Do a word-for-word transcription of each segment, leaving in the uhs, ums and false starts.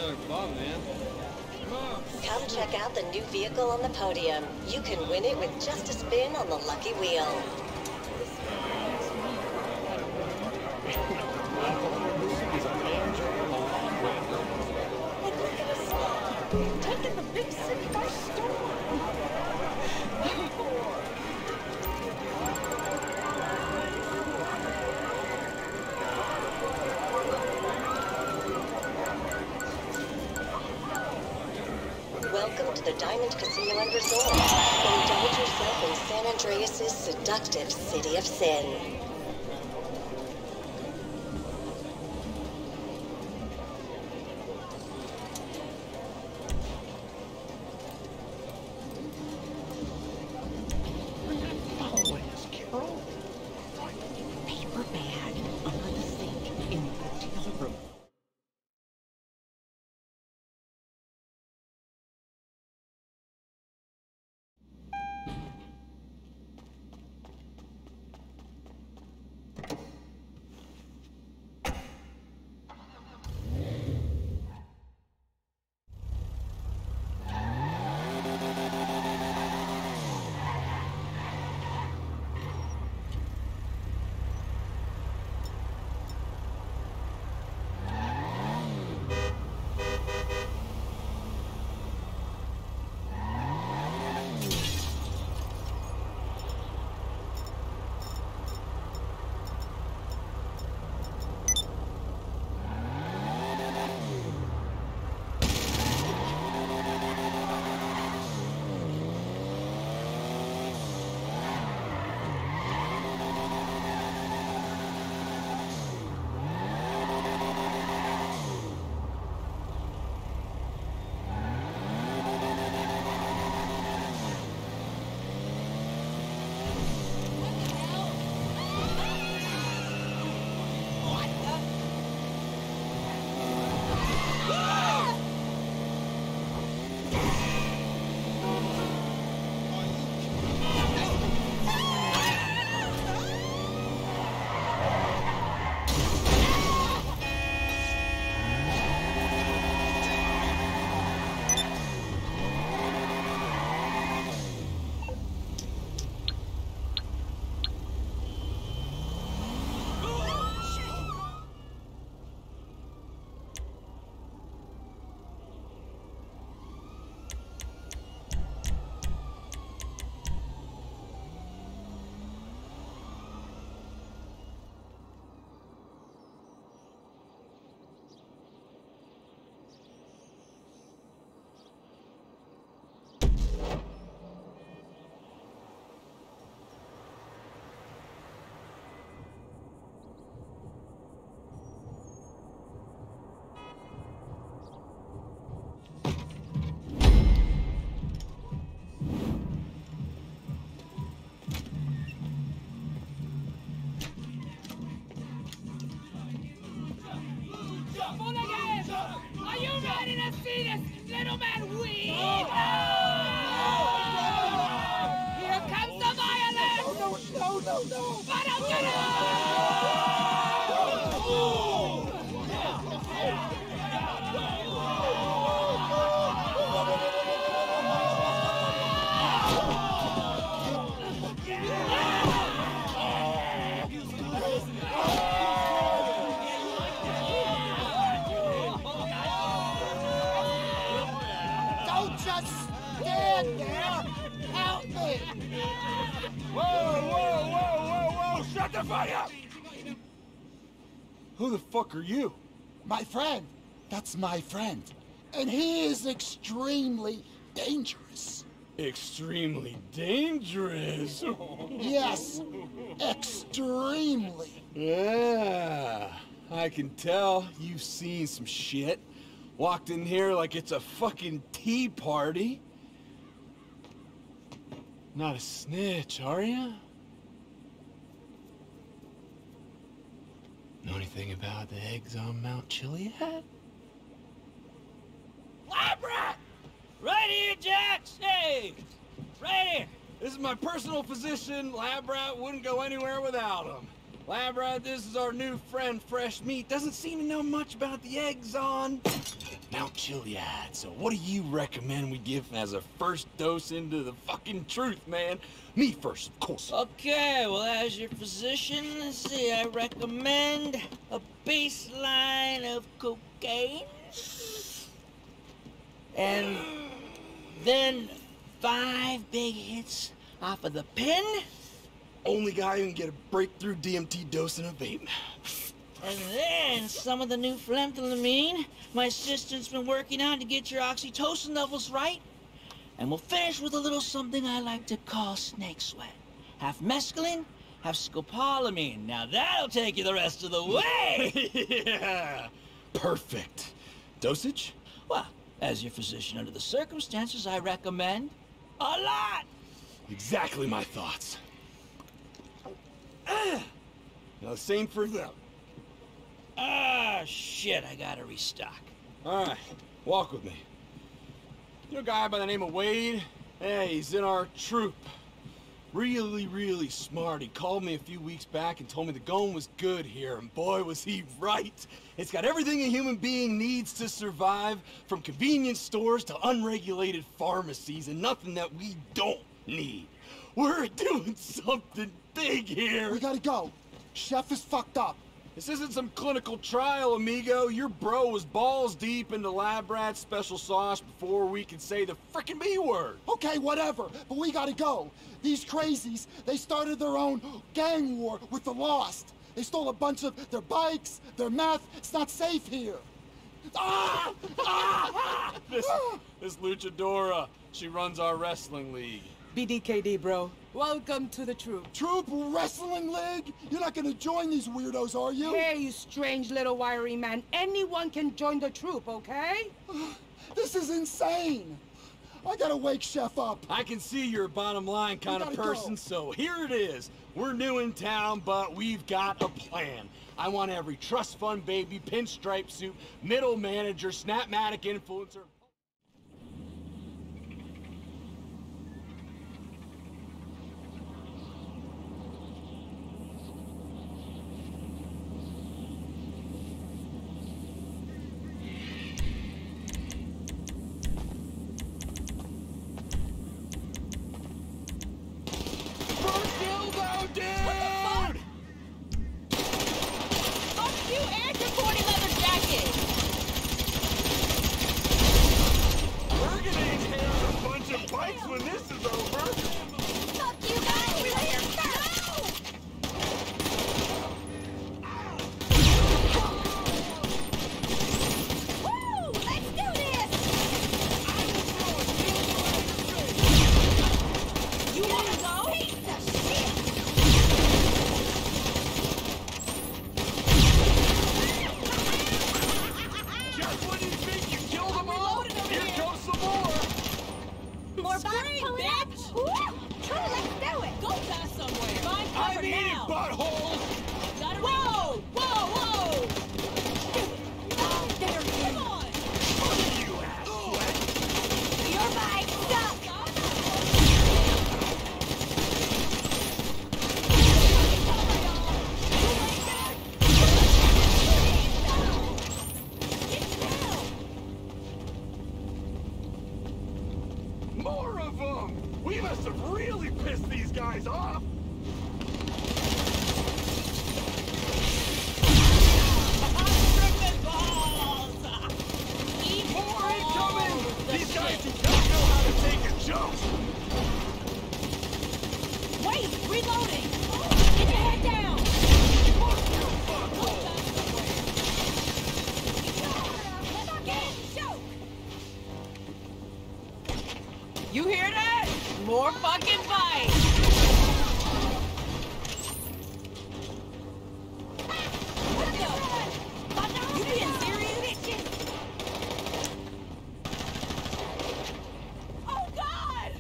another bomb, man. Come check out the new vehicle on the podium. You can win it with just a spin on the lucky wheel. And look at us, taking the big city by storm. Welcome to the Diamond Casino and Resort. Indulge yourself in San Andreas' seductive city of sin. Are you ready to see this little man weep? Here comes the violence! No, no, no, no! But I'm gonna... Stand there! Help me! Whoa, whoa, whoa, whoa, whoa! Shut the fuck up! Who the fuck are you? My friend. That's my friend. And he is extremely dangerous. Extremely dangerous? Yes, extremely. Yeah, I can tell you've seen some shit. Walked in here like it's a fucking tea party. Not a snitch, are ya? Know anything about the eggs on Mount Chiliad? Lab rat! Right here, Jax! Hey! Right here! This is my personal physician. Lab rat wouldn't go anywhere without him. Labra, this is our new friend, Fresh Meat. Doesn't seem to know much about the eggs on Mount Chiliad. So what do you recommend we give as a first dose into the fucking truth, man? Me first, of course. Okay, well, as your physician, let's see, I recommend a baseline of cocaine. And then five big hits off of the pen. Only guy who can get a breakthrough D M T dose in a vape. And then some of the new phenethylamine my assistant's been working on to get your oxytocin levels right. And we'll finish with a little something I like to call snake sweat. Half mescaline, half scopolamine. Now that'll take you the rest of the way! Yeah! Perfect. Dosage? Well, as your physician under the circumstances, I recommend a lot! Exactly my thoughts. Now the same for them. Ah, shit, I gotta restock. All right, walk with me. You know a guy by the name of Wade? Hey, he's in our troop. Really, really smart. He called me a few weeks back and told me the going was good here, and boy, was he right. It's got everything a human being needs to survive, from convenience stores to unregulated pharmacies, and nothing that we don't need. We're doing something big here. We gotta go. Chef is fucked up. This isn't some clinical trial, amigo. Your bro was balls deep into Lab Rat's special sauce before we could say the frickin' B word. Okay, whatever, but we gotta go. These crazies, they started their own gang war with the Lost. They stole a bunch of their bikes, their meth. It's not safe here. Ah! Ah! Ah! This, this luchadora, she runs our wrestling league. B D K D, bro. Welcome to the troop. Troop Wrestling League? You're not gonna join these weirdos, are you? Hey, you strange little wiry man. Anyone can join the troop, okay? This is insane. I gotta wake Chef up. I can see you're a bottom line kind of gotta person, go. so here it is. We're new in town, but we've got a plan. I want every trust fund baby, pinstripe suit, middle manager, Snapmatic influencer. When this is over. Fuck you guys! Later, go! Woo! Let's do this! You wanna go? Piece of shit! Just when you think you killed them all, here goes some more. More Scream, bitch! Woo! True, let's do it! Go die somewhere! Find I cover need it, now! butthole! Gotta whoa! Whoa! Whoa! Oh, there you Come on! You ass Your bike stuck! More of them! We must have really pissed these guys off! More incoming! These guys do not know how to take a jump! Wait! Reloading! Get your head down! You hear that? More fucking fight! You being serious? Oh God!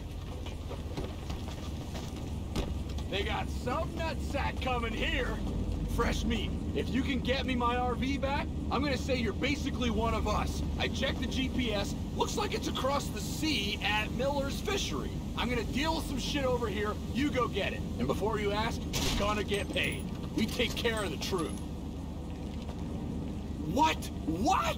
They got some nutsack coming here! Fresh Meat, if you can get me my R V back, I'm gonna say you're basically one of us. I checked the G P S, looks like it's across the sea at Miller's Fishery. I'm gonna deal with some shit over here, you go get it. And before you ask, you're gonna get paid. We take care of the troop. What? What?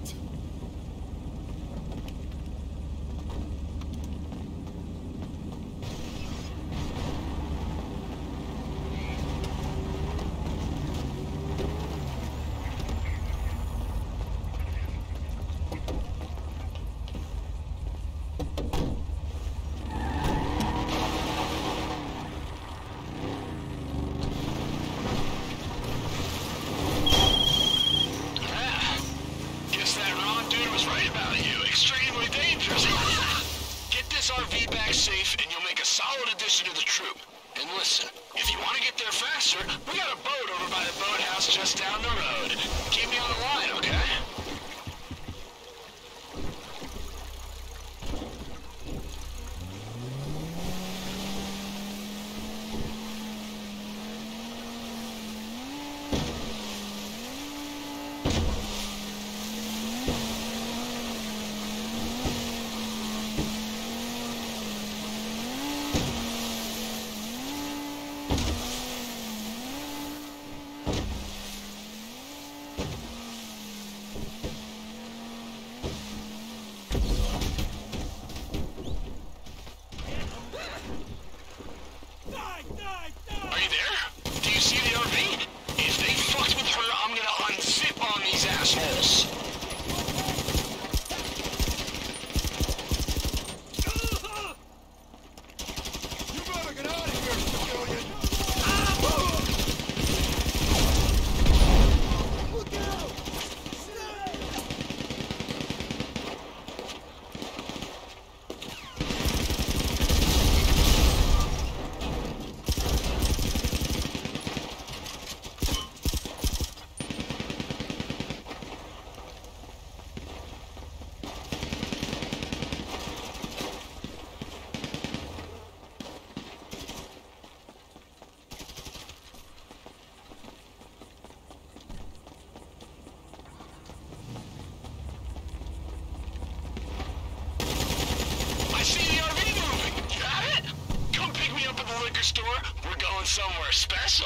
Somewhere special.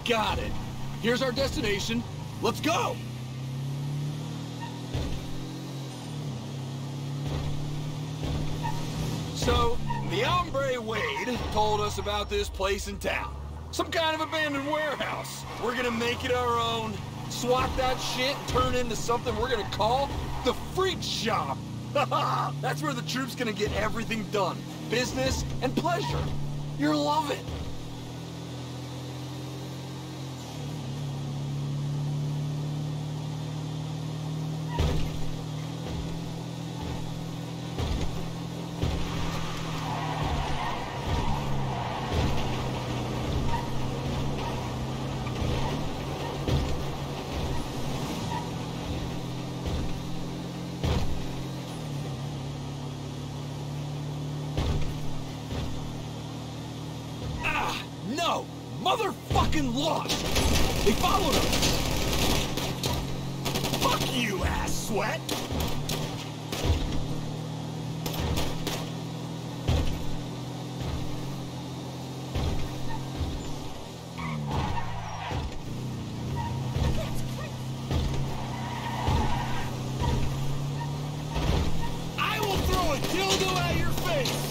got it. Here's our destination. Let's go! So, the hombre Wade told us about this place in town. Some kind of abandoned warehouse. We're gonna make it our own, swap that shit, and turn it into something we're gonna call the Freak Shop. That's where the troop's gonna get everything done. Business and pleasure. You'll love it. No! Motherfucking lost! They followed us! Fuck you, ass sweat! I will throw a dildo at your face!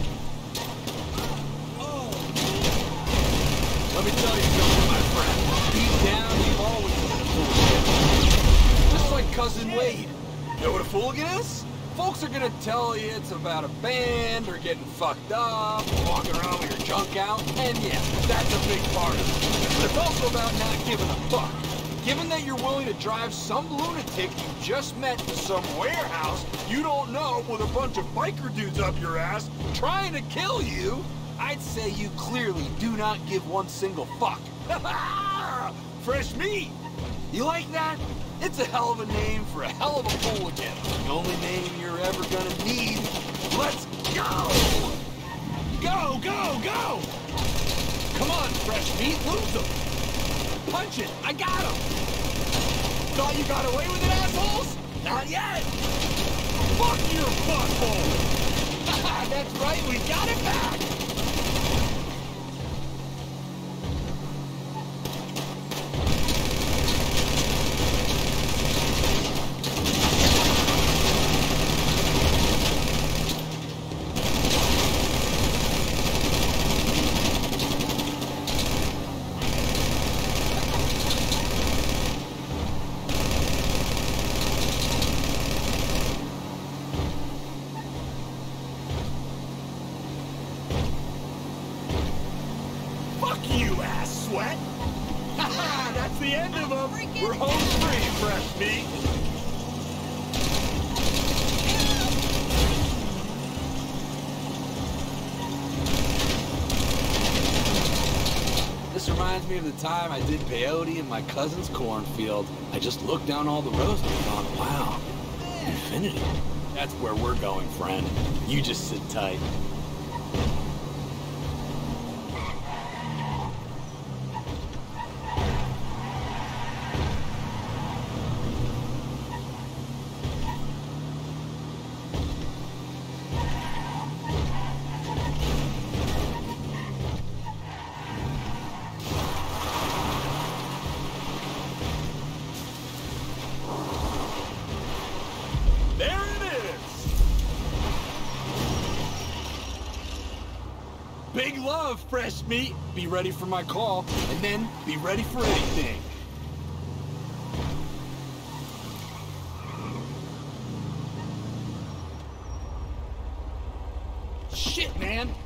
Let me tell you something, my friend. Deep down, you've always been a fool. Just like Cousin Wade. Know what a fooligan is? Folks are gonna tell you it's about a band, or getting fucked up, or walking around with your junk out, and yeah, that's a big part of it. But it's also about not giving a fuck. Given that you're willing to drive some lunatic you just met to some warehouse you don't know with a bunch of biker dudes up your ass trying to kill you, I'd say you clearly do not give one single fuck. Fresh meat! You like that? It's a hell of a name for a hell of a hooligan. The only name you're ever gonna need. Let's go! Go, go, go! Come on, fresh meat, lose him! Punch it! I got him! Thought you got away with it, assholes? Not yet! Fuck your butthole! That's right, we got it back! You ass sweat! Haha, that's the end of them! We're home free, fresh meat! This reminds me of the time I did peyote in my cousin's cornfield. I just looked down all the rows and thought, wow, infinity. That's where we're going, friend. You just sit tight. There it is! Big love, fresh meat. Be ready for my call, and then be ready for anything. Shit, man!